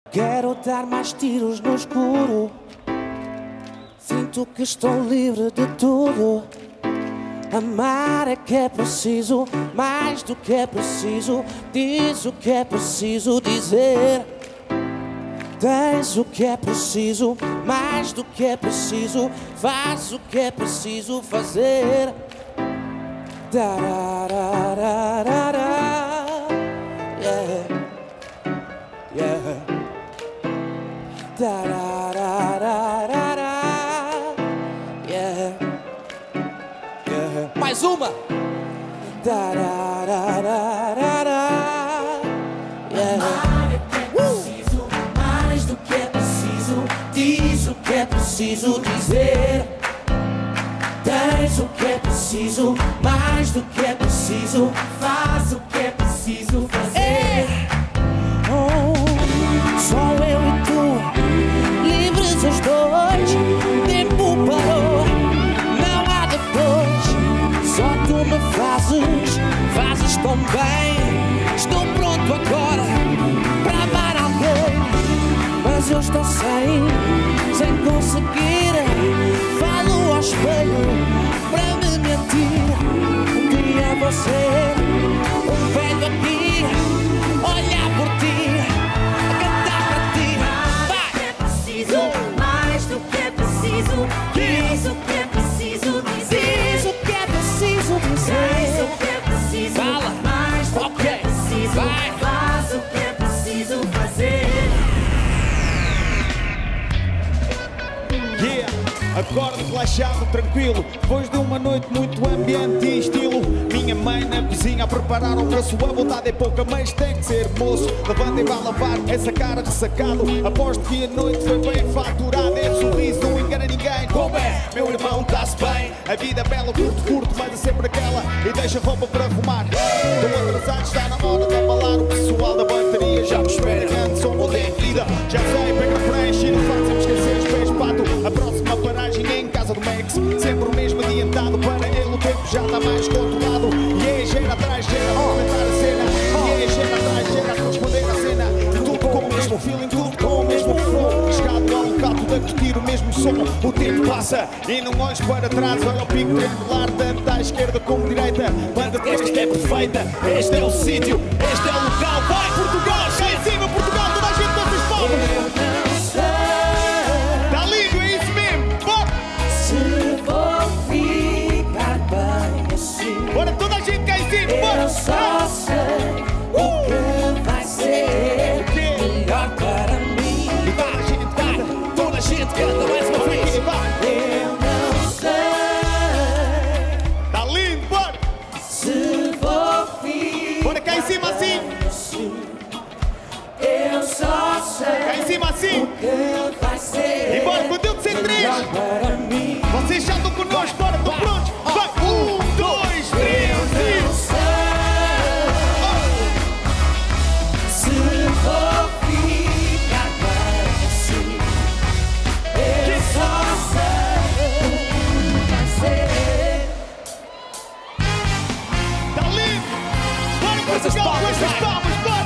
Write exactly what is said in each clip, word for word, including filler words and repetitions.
Quero dar mais tiros no escuro. Sinto que estou livre de tudo. Amar é que é preciso, mais do que é preciso. Diz o que é preciso dizer. Tens o que é preciso, mais do que é preciso. Faz o que é preciso fazer. Dararararara. Yeah. Yeah. Dararararara. Yeah. Yeah. Mais uma. Dararararara. Yeah. Mais do que é preciso, diz o que é preciso dizer. Tens o que é preciso, mais do que é preciso. Faz o que é preciso fazer. É. Oh, só eu e tu, livres os dois. Tempo parou, não há depois. Só tu me fazes, fazes tão bem. Estou pronto agora para amar alguém, mas eu estou sem, sem conseguir. Falo ao espelho para me mentir. Um dia você, um velho aqui, olhar por ti, cantar para ti. Vai! É preciso, mais do que é preciso. Diz o que é preciso dizer. Diz o que é preciso dizer. Diz o que é preciso. Fala! Mais do Ok. que é preciso. Vai. Faz o que é preciso fazer. Yeah, acordo relaxado, tranquilo, depois de uma noite muito ambiente e estilo. Minha mãe na cozinha a preparar o almoço. A vontade é pouca, mas tem que ser moço. Levanta e vai lavar essa cara de sacado. Aposto que a noite foi bem faturada. É sorriso, não engana ninguém. Como é? Meu irmão, está-se bem. A vida é bela, curto, curto, mas é sempre aquela. E deixa roupa para arrumar. Estou atrasado, está na hora de abalar. O pessoal da bateria já me espera. Grande som, onde é vida. Já sei, pega frente e não faz-me esquecer os pés, pato. A próxima paragem é em casa do Max. Sempre o mesmo adiantado. Para ele o tempo já está mais controlado. E é gera atrás, gera a comentar a cena. E é gera atrás, gera a responder a cena. E tudo com o mesmo feeling, tudo com o mesmo flow. Chegado ao local, tudo a curtir o mesmo som. O tempo passa e não olhes para trás. Olha o pico triangular, tanto à esquerda como direita. Banda esta é perfeita. Este é o sítio, este é o local. Vai Portugal, cá em cima Portugal, toda a gente com os palmas. Está lindo, é isso mesmo. Bora! Se vou ficar bem assim, Bora toda a gente cá em cima, bora! eu só sei o que vai ser melhor para mim. E vai, a gente canta, toda a gente canta mais uma vez. E vai! Eu não sei Está lindo, bora! se vou ficar Bora cá em cima assim! assim. Eu só sei Cá em cima assim! o que vai ser E bora, quando eu disser três, melhor para mim. vocês já estão connosco, bora, estão prontos? Vai! Um, dois, três Eu não e... sei se vou ficar bem assim. Eu só sei o que vai ser. Está lindo! Bora, Portugal, com essas palmas, bora!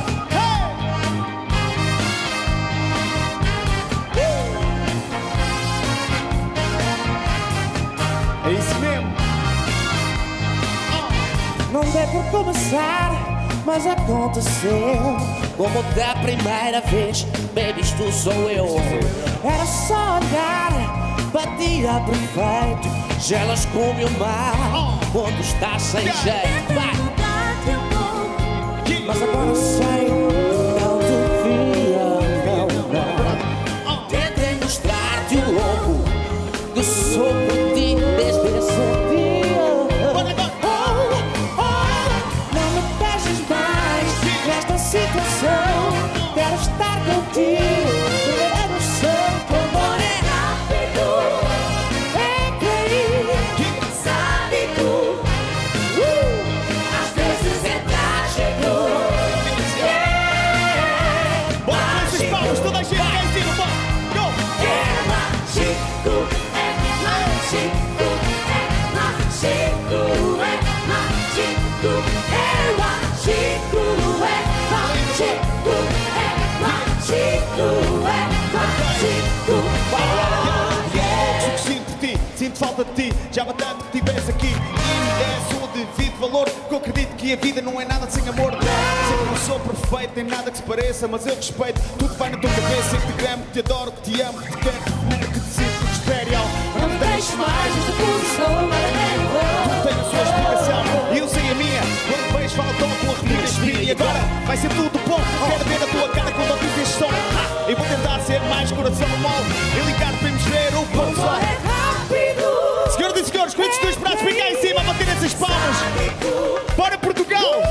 Hey! É isso mesmo! Não deu por começar, mas aconteceu. Como da primeira vez, baby, isto sou eu. Era só olhar, batia perfeito. Gelas como o mar, quando estás sem jeito. Vai! Mas agora sei, não devia, não, não. Tentei mostrar-te o louco que sou por ti desde esse dia. Oh, oh, não me deixes mais nesta situação. Quero estar contigo, ter a noção que o amor é rápido. É cair, Sabe tu, uh, às vezes é trágico. Yeah. Bora com essas palmas, toda a gente cá em cima, bora! Go! É mágico, é mágico, é mágico, é mágico, é mágico, é mágico, é mágico. Sinto falta de ti, já há tanto que tivesse aqui. E é o seu devido valor, porque eu acredito que a vida não é nada sem amor. Sei que não sou perfeito, nem nada que se pareça, mas eu respeito tudo vai na tua cabeça. Que te gramo, que te adoro, que te amo, que te quero, nem que te sinto, que te espere algo. Não me deixes mais nesta posição, tudo tem a sua explicação e eu sei a minha. Quando vejo, falo tão com a reprimir espinha. E agora vai ser tudo bom. Quero ver a tua cara quando ouvis este som. E vou tentar ser mais coração mole e ligar para irmos ver o pôr do sol. Senhoras e senhores, com estes dois braços bem cá em cima a bater essas palmas. Bora Portugal!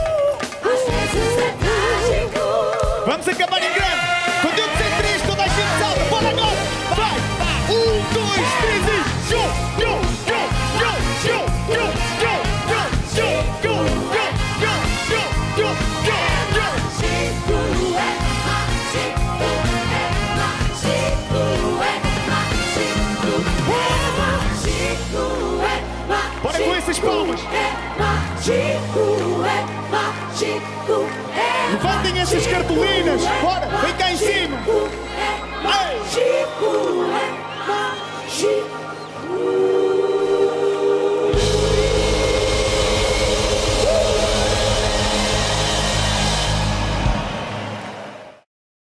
Vamos acabar em grande! Quando eu disser três, toda a gente salta! Bora agora! Vai! Um, dois, três e... Go! Go! Go! Go! Go! Go! Go! Go! Go! Go! Go! Go! Go! Bora com essas palmas! Levantem essas cartolinas! Bora! Vem cá!